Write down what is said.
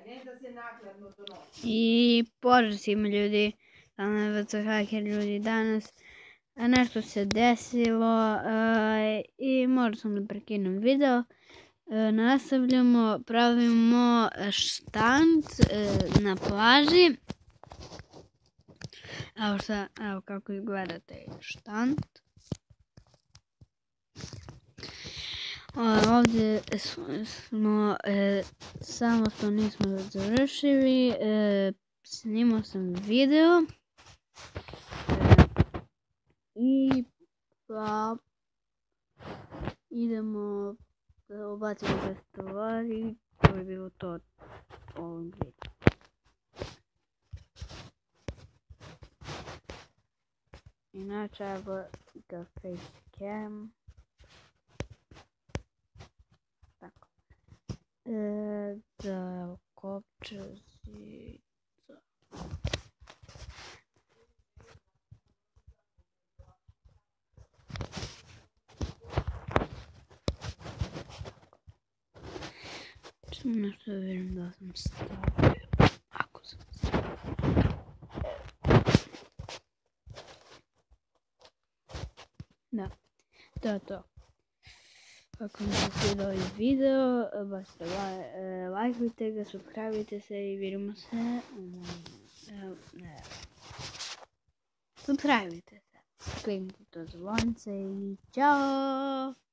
I pozdrav svima ljudi, haker ljudi danas. Nešto se desilo i morao sam da prekinem video. Nastavljamo, pravimo štand na plaži. Evo kako izgleda taj štand. Ovdje smo, samo što nismo završili, snimao sam video i pa idemo da ubacimo sve stvari. To je bilo to ovog videa. Inače, evo ga facecam. Tako. Da kopče zica. Samo nešto da vidim da sam stavio. Ako sam stavio. Da, to je to. Ako vam se sviđa ovaj video, lajkujte ga, subscribe se i vidimo se. Subscribe se, kliknite to zvonce i čao!